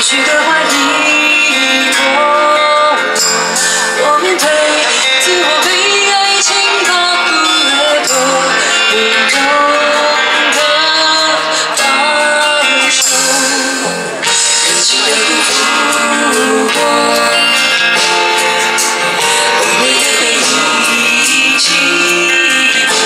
许的怀疑过，我面对自我被爱情保护掠夺，不懂得放手，任性的辜负过，无谓的被遗弃过，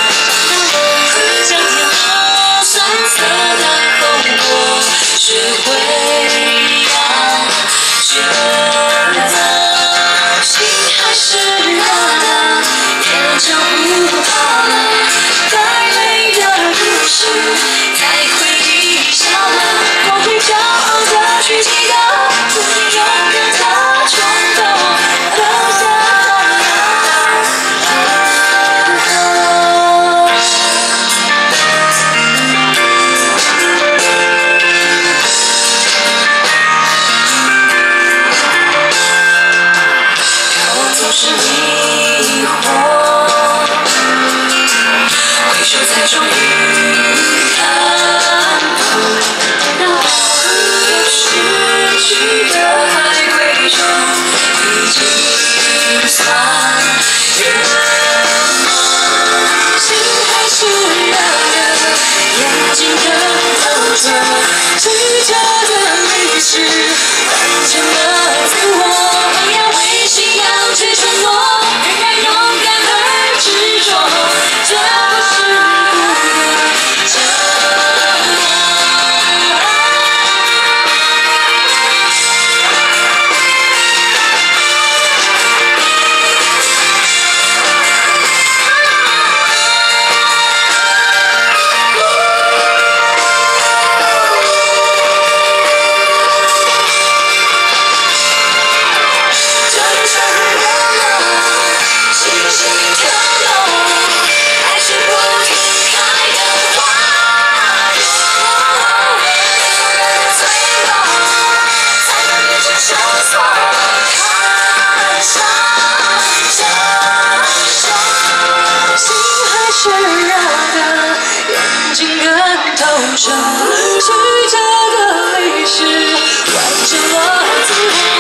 香甜和酸涩的后果，学会要选择，心还是热的，也就不怕了，再美的故事在回忆里笑了，我会骄傲的去记得，曾经勇敢的冲动留下总是迷惑，回首才终于看破，让我失去的海归中，已经算圆满。心还是热的，眼睛更透彻，曲折的历史完成了自我。为信仰去承诺，仍然勇敢而执着，这不是不可折磨。是热的，眼睛更透彻，曲折的历史完成了自我。